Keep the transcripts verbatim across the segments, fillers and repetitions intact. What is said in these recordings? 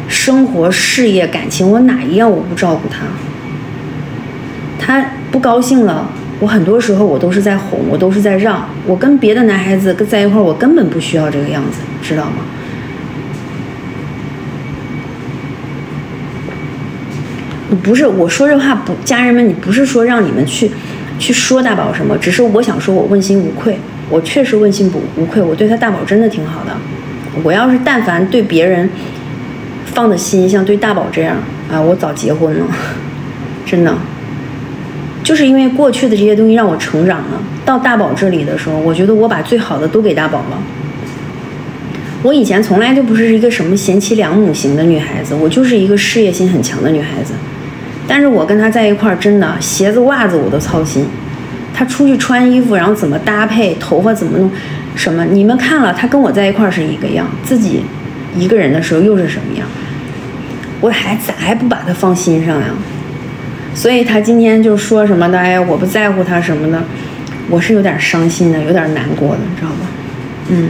生活、事业、感情，我哪一样我不照顾他？他不高兴了，我很多时候我都是在哄，我都是在让。我跟别的男孩子在一块儿，我根本不需要这个样子，知道吗？不是我说这话不，家人们，你不是说让你们去去说大宝什么，只是我想说，我问心无愧，我确实问心不无愧，我对他大宝真的挺好的。我要是但凡对别人放的心像对大宝这样啊，我早结婚了，真的。就是因为过去的这些东西让我成长了，到大宝这里的时候，我觉得我把最好的都给大宝了。我以前从来就不是一个什么贤妻良母型的女孩子，我就是一个事业心很强的女孩子。但是我跟他在一块儿，真的鞋子袜子我都操心，他出去穿衣服，然后怎么搭配，头发怎么弄，什么你们看了，他跟我在一块儿是一个样，自己一个人的时候又是什么样，我还咋还不把他放心上呀？所以他今天就说什么的，哎呀，我不在乎他什么的，我是有点伤心的，有点难过的，知道吧？嗯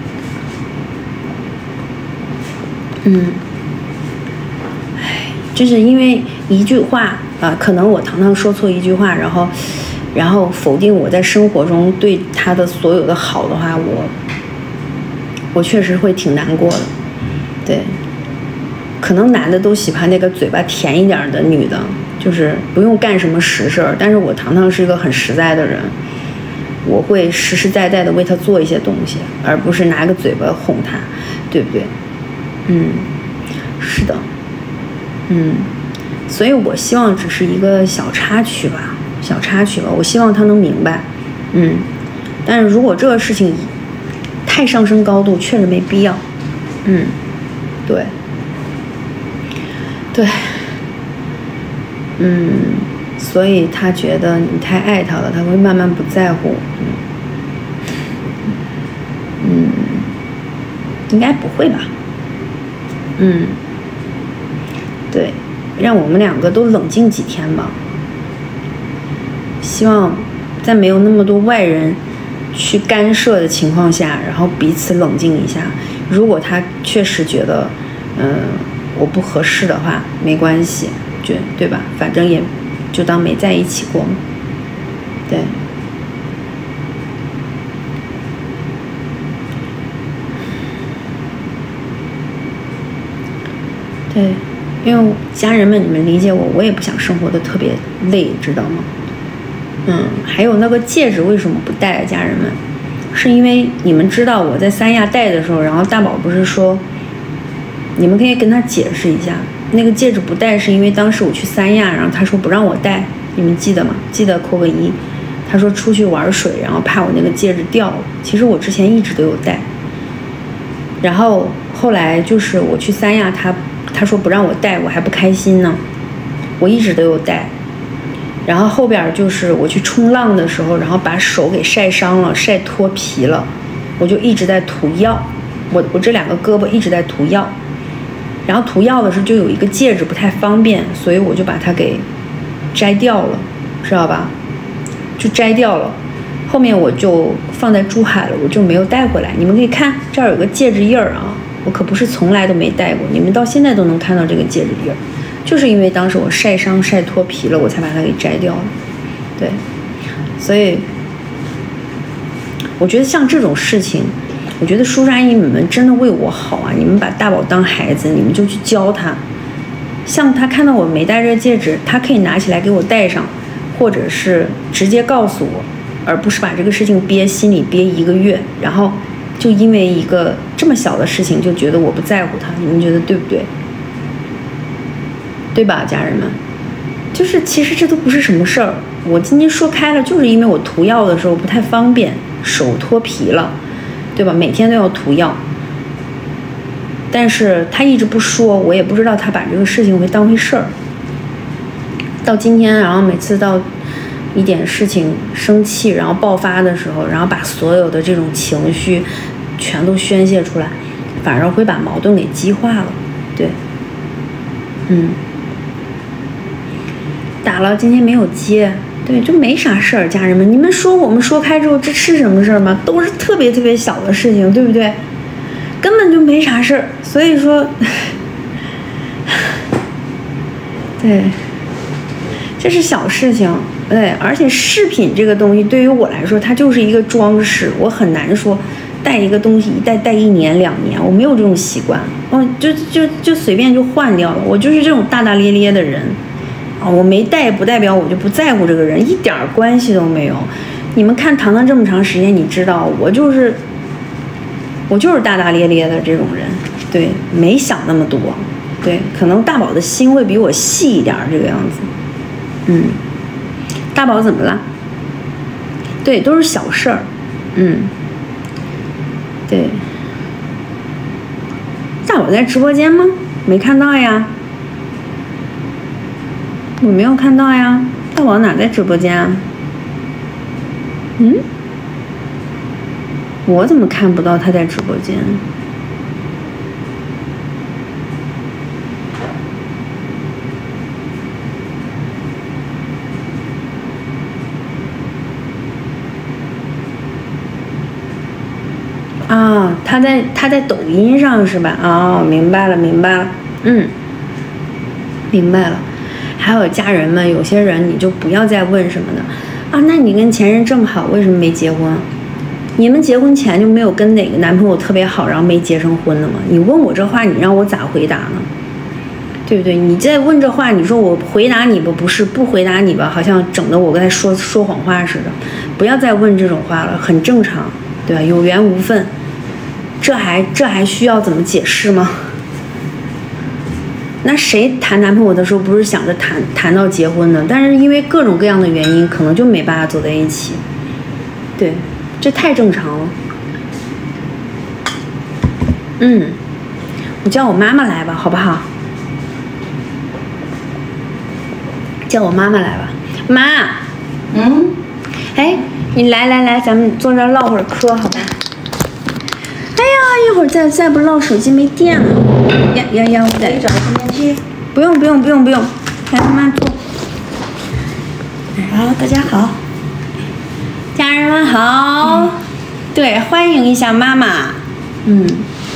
嗯，哎，就是因为一句话啊、呃，可能我堂堂说错一句话，然后然后否定我在生活中对他的所有的好的话，我我确实会挺难过的。对，可能男的都喜欢那个嘴巴甜一点的女的，就是不用干什么实事儿，但是我堂堂是一个很实在的人，我会实实在在的为他做一些东西，而不是拿个嘴巴哄他，对不对？嗯，是的，嗯，所以我希望只是一个小插曲吧，小插曲吧，我希望他能明白，嗯，但是如果这个事情太上升高度，确实没必要，嗯，对，对，嗯，所以他觉得你太爱他了，他会慢慢不在乎，嗯，嗯，应该不会吧？嗯，对，让我们两个都冷静几天吧。希望在没有那么多外人去干涉的情况下，然后彼此冷静一下。如果他确实觉得，嗯、呃，我不合适的话，没关系，就对吧？反正也就当没在一起过嘛。对。对，因为家人们，你们理解我，我也不想生活的特别累，知道吗？嗯，还有那个戒指为什么不戴啊？家人们，是因为你们知道我在三亚戴的时候，然后大宝不是说，你们可以跟他解释一下，那个戒指不戴是因为当时我去三亚，然后他说不让我戴，你们记得吗？记得扣个一。他说出去玩水，然后怕我那个戒指掉了。其实我之前一直都有戴，然后后来就是我去三亚，他。他说不让我戴，我还不开心呢。我一直都有戴，然后后边就是我去冲浪的时候，然后把手给晒伤了，晒脱皮了，我就一直在涂药。我我这两个胳膊一直在涂药，然后涂药的时候就有一个戒指不太方便，所以我就把它给摘掉了，知道吧？就摘掉了。后面我就放在珠海了，我就没有带回来。你们可以看这儿有个戒指印儿啊。我可不是从来都没戴过，你们到现在都能看到这个戒指印儿，就是因为当时我晒伤晒脱皮了，我才把它给摘掉了。对，所以我觉得像这种事情，我觉得叔叔阿姨你们真的为我好啊！你们把大宝当孩子，你们就去教他。像他看到我没戴这个戒指，他可以拿起来给我戴上，或者是直接告诉我，而不是把这个事情憋心里憋一个月，然后就因为一个这么小的事情就觉得我不在乎他，你们觉得对不对？对吧，家人们？就是其实这都不是什么事儿。我今天说开了，就是因为我涂药的时候不太方便，手脱皮了，对吧？每天都要涂药。但是他一直不说，我也不知道他把这个事情会当回事儿。到今天，然后每次到一点事情生气，然后爆发的时候，然后把所有的这种情绪全都宣泄出来，反而会把矛盾给激化了。对，嗯，打了，今天没有接，对，就没啥事儿。家人们，你们说我们说开之后，这是什么事儿吗？都是特别特别小的事情，对不对？根本就没啥事儿。所以说， 对，这是小事情。对，而且饰品这个东西对于我来说，它就是一个装饰，我很难说带一个东西一戴戴一年两年，我没有这种习惯，我就就就随便就换掉了。我就是这种大大咧咧的人啊，我没戴不代表我就不在乎这个人，一点关系都没有。你们看糖糖这么长时间，你知道我就是我就是大大咧咧的这种人，对，没想那么多。对，可能大宝的心会比我细一点，这个样子。嗯，大宝怎么了？对，都是小事儿。嗯，对。大宝在直播间吗？没看到呀。我没有看到呀。大宝哪在直播间啊？嗯？我怎么看不到他在直播间？啊，他在他在抖音上是吧？哦，明白了明白了，嗯，明白了。还有家人们，有些人你就不要再问什么的啊。那你跟前任这么好，为什么没结婚？你们结婚前就没有跟哪个男朋友特别好，然后没结成婚的吗？你问我这话，你让我咋回答呢？对不对？你再问这话，你说我回答你吧，不是不回答你吧，好像整得我跟他说说谎话似的。不要再问这种话了，很正常，对吧？有缘无分，这还这还需要怎么解释吗？那谁谈男朋友的时候不是想着谈谈到结婚呢？但是因为各种各样的原因，可能就没办法走在一起。对，这太正常了。嗯，我叫我妈妈来吧，好不好？叫我妈妈来吧，妈。 嗯。 哎，你来来来，咱们坐这儿唠会儿嗑，好吧？哎呀，一会儿再再不唠，手机没电了。呀呀呀！我得找充电器。 不用不用不用不用，来慢慢坐。 好，大家好， 家人们好。嗯、对，欢迎一下妈妈。嗯。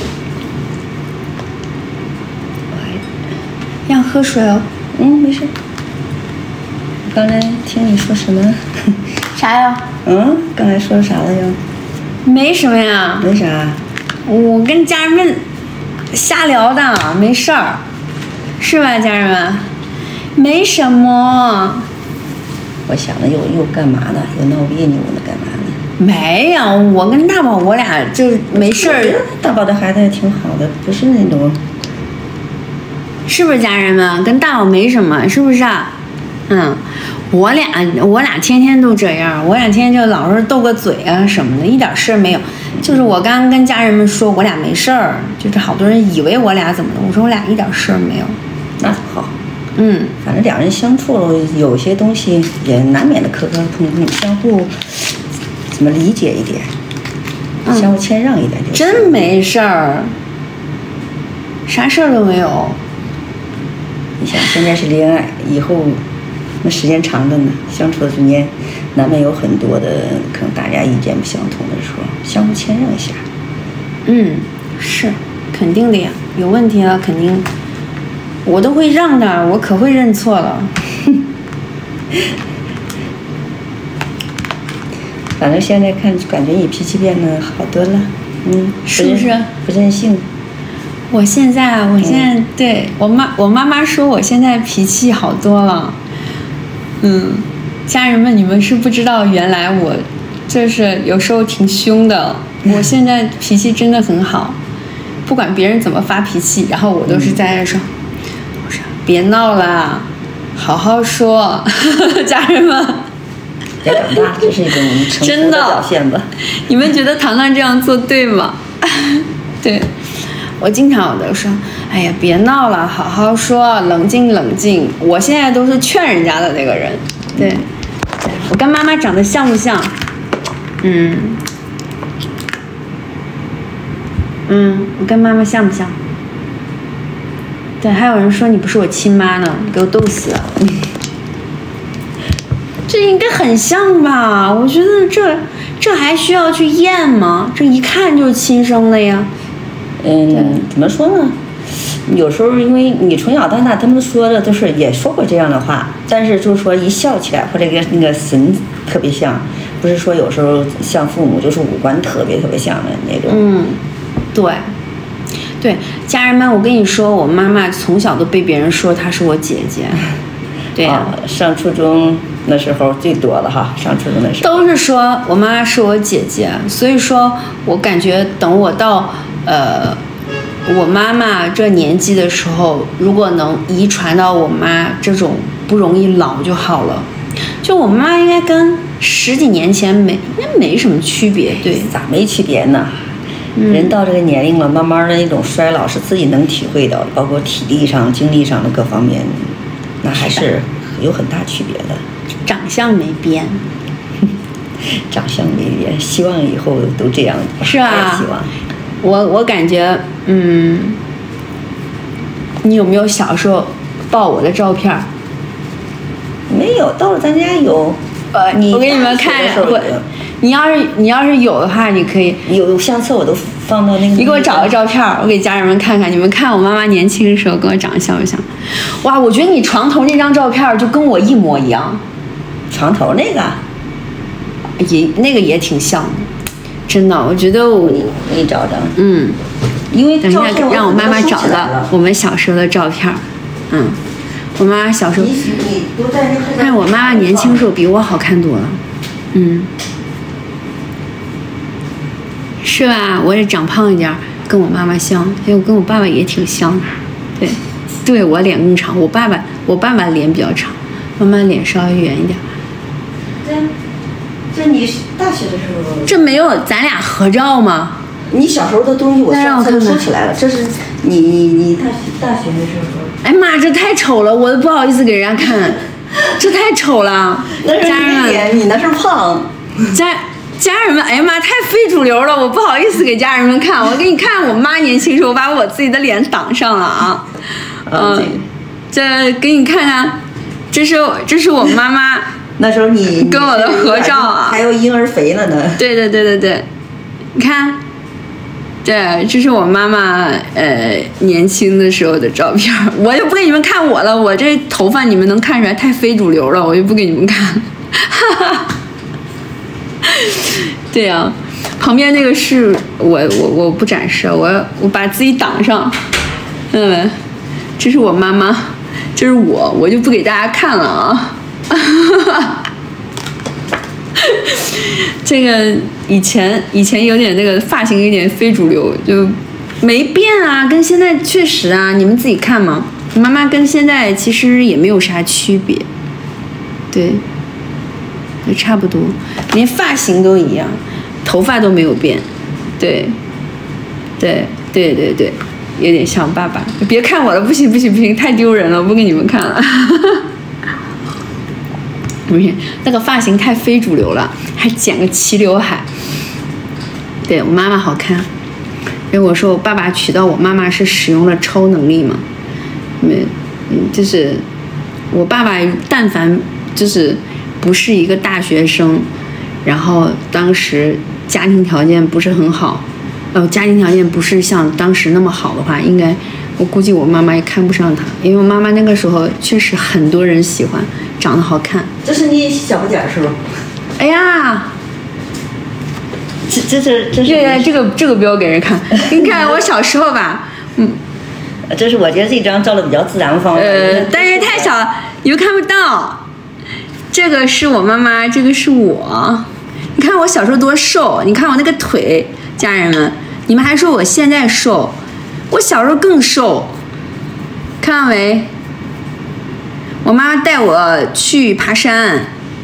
要喝水哦。 嗯，没事。刚才听你说什么？ 啥呀？ 嗯，刚才说啥了又？ 没什么呀。 没啥。 我跟家人们瞎聊的，没事儿，是吧，家人们？没什么。 我想着又又干嘛呢？又闹别扭呢，干嘛呢？ 没有，我跟大宝我俩就没事儿。 大宝的孩子也挺好的，不是那种。 是不是家人们？跟大宝没什么，是不是啊？嗯，我俩我俩天天都这样，我俩天天就老是斗个嘴啊什么的，一点事儿没有。就是我刚跟家人们说我俩没事儿，就是好多人以为我俩怎么了，我说我俩一点事儿没有。 那好， 嗯， 反正两人相处了，有些东西也难免的磕磕碰碰，相互怎么理解一点，嗯、相互谦让一点就。 真没事儿，啥事儿都没有。 你想现在是恋爱，以后那时间长的呢，相处的中间难免有很多的可能大家意见不相同的时候，相互谦让一下。 嗯，是肯定的呀，有问题了肯定我都会让的，我可会认错了。 反正现在看感觉你脾气变得好多了，嗯， 是不是？ 不任性。 我现在，我现在、嗯、对我妈，我妈妈说我现在脾气好多了。嗯，家人们，你们是不知道，原来我就是有时候挺凶的。我现在脾气真的很好，不管别人怎么发脾气，然后我都是在那说，嗯、我说别闹了，好好说，家人们。 别长大，这是一种成熟的表现吧。 你们觉得糖糖这样做对吗？对。我经常有的说，哎呀，别闹了，好好说，冷静冷静。我现在都是劝人家的那个人。对，我跟妈妈长得像不像？嗯，嗯，我跟妈妈像不像？对，还有人说你不是我亲妈呢，你给我逗死了。这应该很像吧？我觉得这这还需要去验吗？这一看就是亲生的呀。 嗯，怎么说呢？ 有时候因为你从小到大，他们说的都是也说过这样的话，但是就是说一笑起来或者跟那个神特别像，不是说有时候像父母就是五官特别特别像的那种。 嗯，对，对，家人们，我跟你说，我妈妈从小都被别人说她是我姐姐。对呀、 啊，上初中那时候最多了哈，上初中的时候都是说我妈妈是我姐姐，所以说我感觉等我到呃我妈妈这年纪的时候，如果能遗传到我妈这种不容易老就好了。就我妈应该跟十几年前没应该没什么区别，对， 咋没区别呢？ 嗯、 人到这个年龄了，慢慢的那种衰老是自己能体会到的，包括体力上、精力上的各方面，那还是有很大区别的。 长相没变， 长相没变，希望以后都这样。 是啊， 希望。 我我感觉，嗯，你有没有小时候抱我的照片？ 没有，到了咱家有。 呃， 你我给你们看，我，你要是你要是有的话，你可以有相册我都放到那个。 你给我找个照片，我给家人们看看。你们看我妈妈年轻的时候跟我长得像不像？哇，我觉得你床头那张照片就跟我一模一样。 床头那个？ 也那个也挺像的，真的，我觉得我你你找找。 嗯， 因为等一下让我妈妈找到我们小时候的照片，嗯。我妈妈小时候，但是我妈妈年轻时候比我好看多了，嗯，是吧？我也长胖一点，跟我妈妈像，因为我跟我爸爸也挺像的，对，对我脸更长，我爸爸我爸爸脸比较长，妈妈脸稍微圆一点。 这这你大学的时候？ 这没有咱俩合照吗？ 你小时候的东西我上次都收起来了，这是你你你大学大学的时候。 哎妈，这太丑了，我都不好意思给人家看，这太丑了。 那是你脸，你那是胖。 家家人们，哎呀妈，太非主流了，我不好意思给家人们看。我给你看我妈年轻时候，我把我自己的脸挡上了啊。嗯、呃，这给你看看，这是这是我妈妈那时候你跟我的合照啊， 还有婴儿肥了呢。 对对对对对，你看。对，这是我妈妈呃年轻的时候的照片，我就不给你们看我了，我这头发你们能看出来太非主流了，我就不给你们看。对呀、啊，旁边那个是我我我不展示，我我把自己挡上。嗯，这是我妈妈，这是我，我就不给大家看了啊。这个以前以前有点那个发型有点非主流，就没变啊，跟现在确实啊，你们自己看嘛。妈妈跟现在其实也没有啥区别，对，也差不多，连发型都一样，头发都没有变，对，对对对对，有点像爸爸。别看我了，不行不行不行，太丢人了，我不给你们看了。不是那个发型太非主流了，还剪个齐刘海。对我妈妈好看，因为我说我爸爸娶到我妈妈是使用了超能力嘛，没，嗯，就是我爸爸但凡就是不是一个大学生，然后当时家庭条件不是很好，呃，家庭条件不是像当时那么好的话，应该我估计我妈妈也看不上他，因为我妈妈那个时候确实很多人喜欢。长得好看， 这是你小不点儿是吧？ 哎呀， 这这是这是这个这个这个不要给人看。你看我小时候吧，嗯， 这是我觉得这张照的比较自然的方法。 呃，但是太小了，你又看不到。这个是我妈妈，这个是我。你看我小时候多瘦，你看我那个腿，家人们，你们还说我现在瘦，我小时候更瘦，看到没？我妈带我去爬山，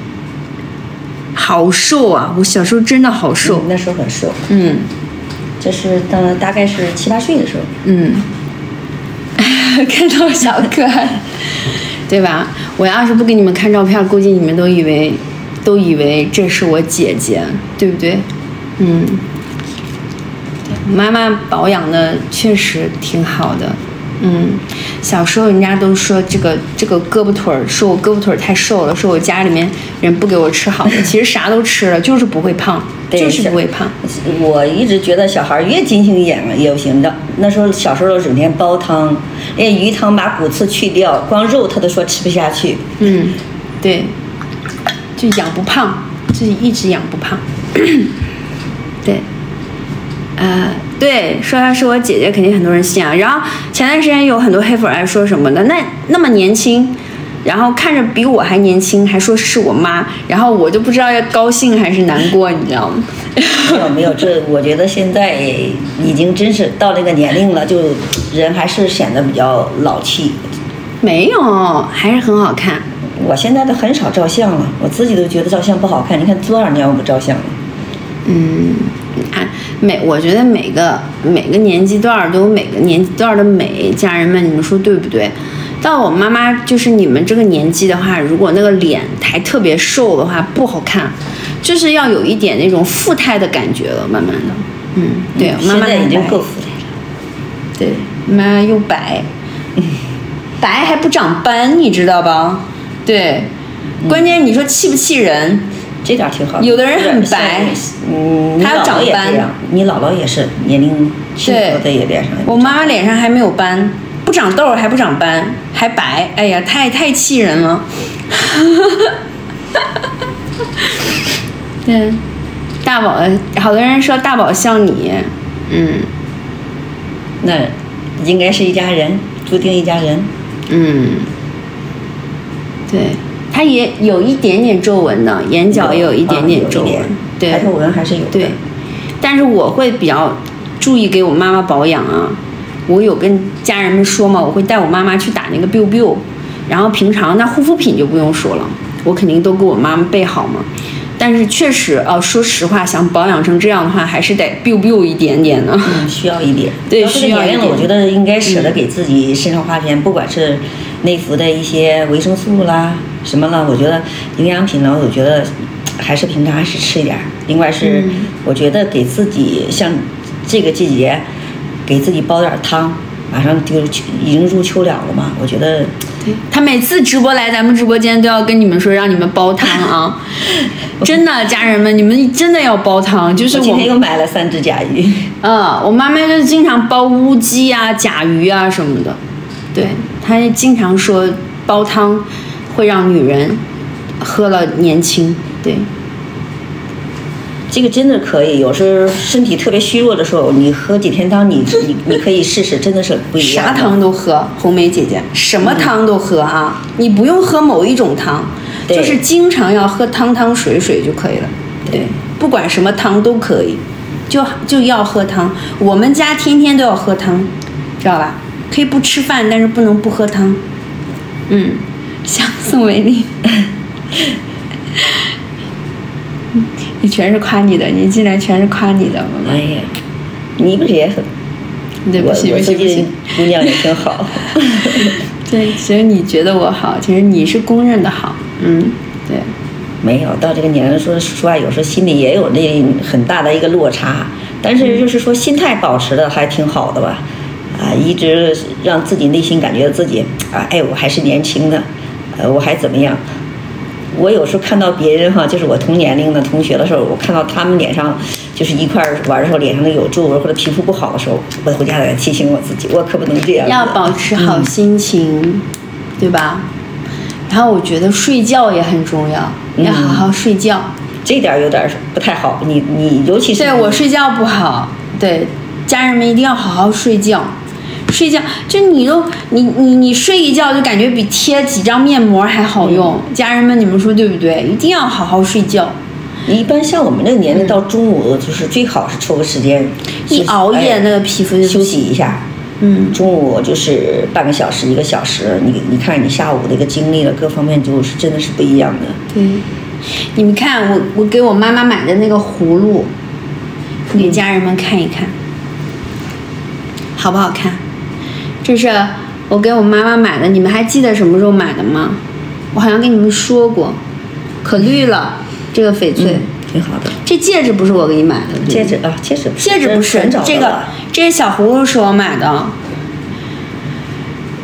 好瘦啊！我小时候真的好瘦， 嗯、那时候很瘦。 嗯， 这是当大概是七八岁的时候。 嗯，看到小可爱，对吧？我要是不给你们看照片，估计你们都以为都以为这是我姐姐，对不对？嗯，妈妈保养的确实挺好的。嗯， 小时候人家都说这个这个胳膊腿儿，说我胳膊腿儿太瘦了，说我家里面人不给我吃好的，其实啥都吃了，就是不会胖，就是不会胖。 我一直觉得小孩越精细一点也不行的。那时候小时候整天煲汤，连鱼汤把骨刺去掉，光肉他都说吃不下去。 嗯，对，就养不胖，就一直养不胖。对。呃，对，说她是我姐姐，肯定很多人信啊。然后前段时间有很多黑粉爱说什么的，那那么年轻，然后看着比我还年轻，还说是我妈，然后我就不知道要高兴还是难过，你知道吗？ 没有没有，这我觉得现在已经真是到那个年龄了，就人还是显得比较老气。 没有，还是很好看。 我现在都很少照相了，我自己都觉得照相不好看。你看多少年我不照相了？ 嗯。啊，每我觉得每个每个年纪段都有每个年纪段的美，家人们，你们说对不对？到我妈妈就是你们这个年纪的话，如果那个脸还特别瘦的话，不好看，就是要有一点那种富态的感觉了，慢慢的。嗯，对， 嗯、 妈妈已经够富态了。 对，妈妈又白，嗯、白还不长斑，你知道吧？对，嗯、关键你说气不气人？ 这点挺好的。 有的人很白， 嗯， 他要长斑。 你姥姥也是年龄轻的在也脸上。 我妈妈脸上还没有斑，不长痘还不长斑，还白。哎呀，太太气人了。对，大宝，好多人说大宝像你，嗯， 那应该是一家人，注定一家人。 嗯，对。他也有一点点皱纹的，眼角也有一点点皱纹， 啊、 对， 抬头纹还是有的。 对，但是我会比较注意给我妈妈保养啊。我有跟家人们说嘛，我会带我妈妈去打那个 biu biu， 然后平常那护肤品就不用说了，我肯定都给我妈妈备好嘛。但是确实，呃，说实话，想保养成这样的话，还是得 biu biu 一点点的。 嗯，需要一点。 对，需要一点。 我觉得应该舍得给自己身上花钱，嗯、不管是内服的一些维生素啦。什么了？我觉得营养品呢，我觉得还是平常还是吃一点。另外是，我觉得给自己像这个季节，给自己煲点汤，马上就已经入秋了了嘛。我觉得， 对，他每次直播来咱们直播间都要跟你们说让你们煲汤啊，真的，家人们，你们真的要煲汤。就是我, 我今天又买了三只甲鱼。 嗯，我妈妈就是经常煲乌鸡啊、甲鱼啊什么的，对，她经常说煲汤。会让女人喝了年轻，对， 这个真的可以。有时候身体特别虚弱的时候，你喝几天汤，你你你可以试试，真的是不一样。 啥汤都喝，红梅姐姐，什么汤都喝啊！嗯、你不用喝某一种汤，就是经常要喝汤汤水水就可以了。对，不管什么汤都可以，就就要喝汤。我们家天天都要喝汤，知道吧？可以不吃饭，但是不能不喝汤。嗯。像宋维丽，你全是夸你的，你进来全是夸你的。 哎呀，你不是也很？ 对不起， 我最近姑娘也挺好。 对，其实你觉得我好，其实你是公认的好。嗯，对。 没有到这个年龄，说实话，有时候心里也有那很大的一个落差，但是就是说心态保持的还挺好的吧。啊，一直让自己内心感觉自己啊，哎，我还是年轻的。呃，我还怎么样？我有时候看到别人哈，就是我同年龄的同学的时候，我看到他们脸上就是一块玩的时候，脸上都有皱纹或者皮肤不好的时候，我回家来提醒我自己，我可不能这样。 要保持好心情，嗯、对吧？然后我觉得睡觉也很重要，嗯、要好好睡觉。 这点有点不太好，你你尤其是对我睡觉不好，对家人们一定要好好睡觉。睡觉就你都你你你睡一觉就感觉比贴几张面膜还好用，嗯、家人们你们说对不对？一定要好好睡觉。 一般像我们这个年龄到中午就是最好是抽个时间， 一熬夜那个皮肤就休息一下。嗯，中午就是半个小时一个小时，你你看你下午的一个精力了，各方面就是真的是不一样的。 对，你们看我我给我妈妈买的那个葫芦，给家人们看一看，好不好看？这是我给我妈妈买的，你们还记得什么时候买的吗？我好像跟你们说过，可绿了，这个翡翠、 嗯、挺好的。 这戒指不是我给你买的， 戒指啊，戒指不是， 戒指不是，这个这个小葫芦是我买的。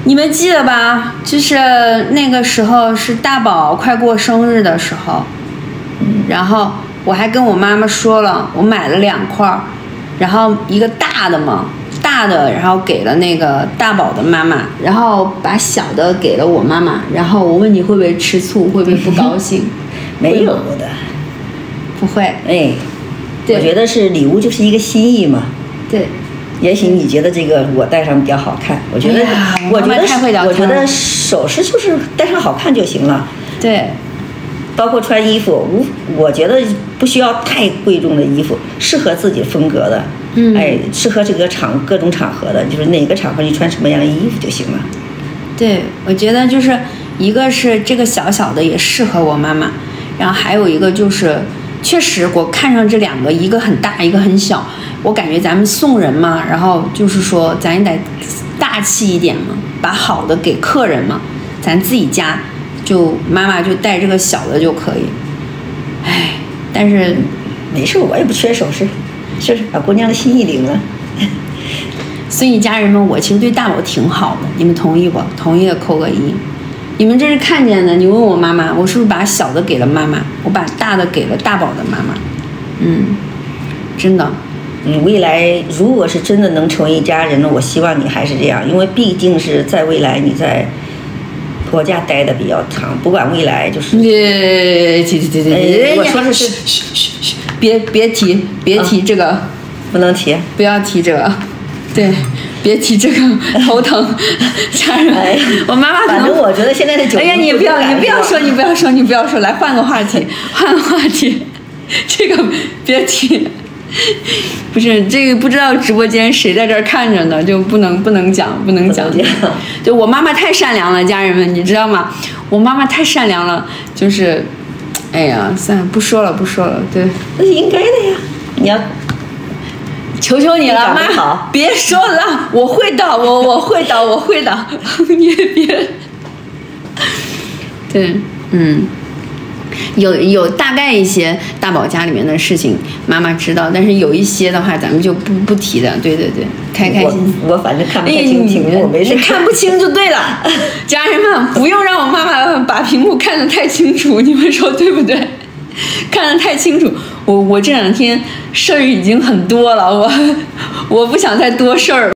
你们记得吧？就是那个时候是大宝快过生日的时候， 嗯， 然后我还跟我妈妈说了，我买了两块，然后一个大的嘛，大的，然后给了那个大宝的妈妈，然后把小的给了我妈妈，然后我问你会不会吃醋，会不会不高兴？ 没有的， 不会。 哎， 对， 我觉得是礼物就是一个心意嘛。 对。 也许你觉得这个我戴上比较好看，我觉得， 哎、 我觉得，我觉得首饰就是戴上好看就行了。 对， 包括穿衣服，无，我觉得不需要太贵重的衣服，适合自己风格的， 嗯， 哎，适合这个场各种场合的，就是哪个场合你穿什么样的衣服就行了。 对，我觉得就是一个是这个小小的也适合我妈妈，然后还有一个就是。确实，我看上这两个，一个很大，一个很小。我感觉咱们送人嘛，然后就是说，咱也得大气一点嘛，把好的给客人嘛。咱自己家就妈妈就带这个小的就可以。唉，但是没事，我也不缺首饰，就是把姑娘的心意领了。 所以家人们，我其实对大宝挺好的，你们同意不？同意的扣个一。你们这是看见的，你问我妈妈，我是不是把小的给了妈妈，我把大的给了大宝的妈妈？嗯，真的。 嗯，未来如果是真的能成为一家人了，我希望你还是这样，因为毕竟是在未来你在婆家待的比较长，不管未来就是。 对对对对， 我说的是， 嘘嘘嘘，别别提别提这个， 啊、不能提， 不要提这个。对，别提这个头疼，家人。 哎、 我妈妈可能。 反正我觉得现在的酒。 哎呀，你不要，你不要说，你不要说，你不要说，来换个话题，换个话题，这个别提。不是这个，不知道直播间谁在这儿看着呢，就不能不能讲，不能讲。就我妈妈太善良了，家人们，你知道吗？我妈妈太善良了，就是，哎呀，算了，不说了，不说了，对。 那是应该的呀，你要。 求求你了，妈，别说了，我会的，我我会的，我会的，你也别。对，嗯，有有大概一些大宝家里面的事情，妈妈知道，但是有一些的话，咱们就不不提的。对对对，开开心心。 我, 我反正看不太清屏幕，没事。 看不清就对了，家人们不用让我妈妈把屏幕看得太清楚，你们说对不对？看得太清楚，我我这两天事儿已经很多了，我我不想再多事儿。